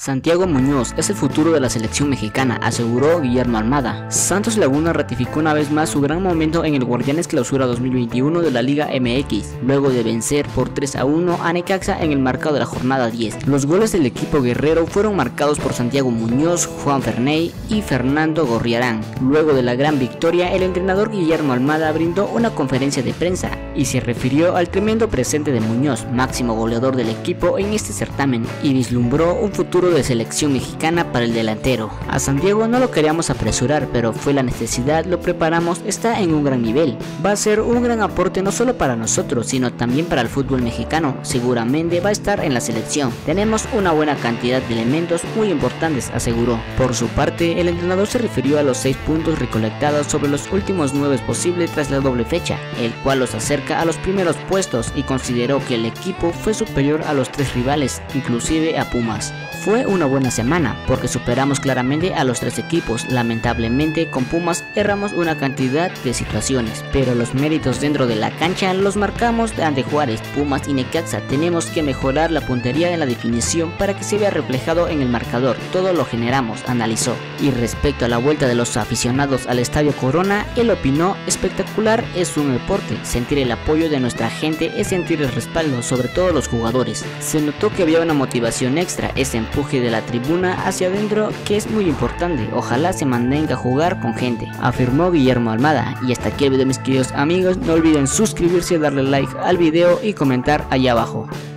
Santiago Muñoz es el futuro de la selección mexicana, aseguró Guillermo Almada. Santos Laguna ratificó una vez más su gran momento en el Guardianes Clausura 2021 de la Liga MX, luego de vencer por 3-1 a Necaxa en el marcado de la jornada 10. Los goles del equipo guerrero fueron marcados por Santiago Muñoz, Juan Ferney y Fernando Gorriarán. Luego de la gran victoria, el entrenador Guillermo Almada brindó una conferencia de prensa y se refirió al tremendo presente de Muñoz, máximo goleador del equipo en este certamen, y vislumbró un futuro de selección mexicana para el delantero. A Santiago no lo queríamos apresurar, pero fue la necesidad, lo preparamos, está en un gran nivel. Va a ser un gran aporte no solo para nosotros, sino también para el fútbol mexicano. Seguramente va a estar en la selección. Tenemos una buena cantidad de elementos muy importantes, aseguró. Por su parte, el entrenador se refirió a los 6 puntos recolectados sobre los últimos 9 posibles tras la doble fecha, el cual los acerca a los primeros puestos, y consideró que el equipo fue superior a los 3 rivales, inclusive a Pumas. Fue una buena semana porque superamos claramente a los 3 equipos. Lamentablemente con Pumas erramos una cantidad de situaciones, pero los méritos dentro de la cancha los marcamos ante Juárez, Pumas y Necaxa. Tenemos que mejorar la puntería en la definición para que se vea reflejado en el marcador. Todo lo generamos, analizó. Y respecto a la vuelta de los aficionados al Estadio Corona, él opinó: espectacular es un deporte, sentir el apoyo de nuestra gente es sentir el respaldo, sobre todo los jugadores. Se notó que había una motivación extra, ese empuje de la tribuna hacia adentro que es muy importante. Ojalá se mantenga a jugar con gente, afirmó Guillermo Almada. Y hasta aquí el video, mis queridos amigos. No olviden suscribirse, darle like al video y comentar allá abajo.